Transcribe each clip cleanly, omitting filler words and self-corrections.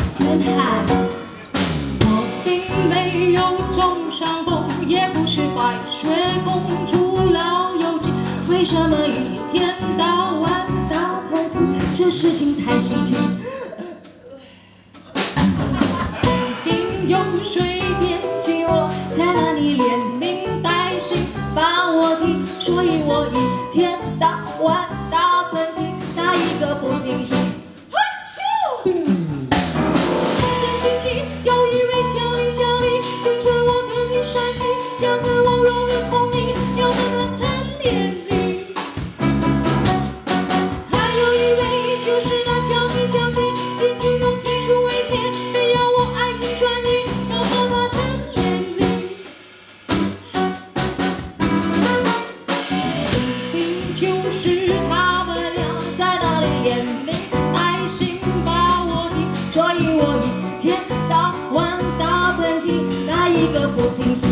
自嗨。我并没有中伤风，也不是白雪公主老友记，为什么一天到晚打喷嚏？这事情太稀奇。一瓶用水点击我，在那里连名带姓把我踢，所以我一天到晚打喷嚏，打一个不停息。星期有一位小丽，盯着我特别帅气，两个我容易同意，要和他谈恋爱。还有一位就是那小姐，年轻又提出威胁，非要我爱情转移，要和他谈恋爱。一定就是他们俩在那里连名带姓把我踢，所以我一天到晚打喷嚏，打一个不停息。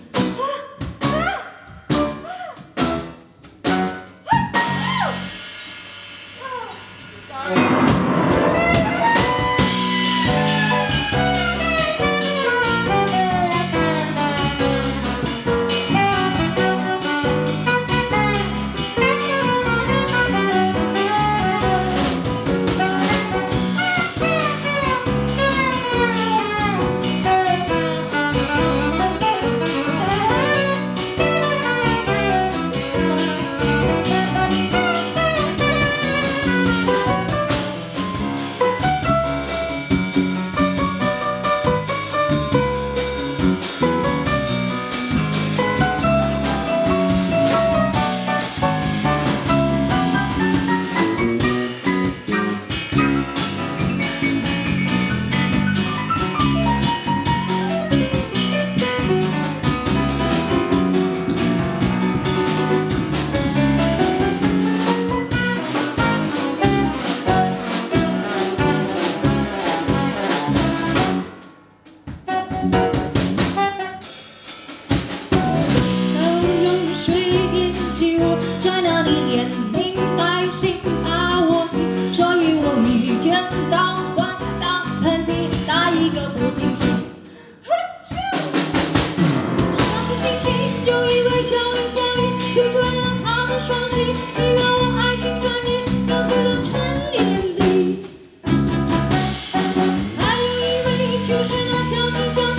在那里连名带姓把我踢，所以我一天到晚打喷嚏，打一个不停息。上个星期有一位小丽，推出了她的双膝，你让我爱情转移，要这个陈连理。还有一位就是那小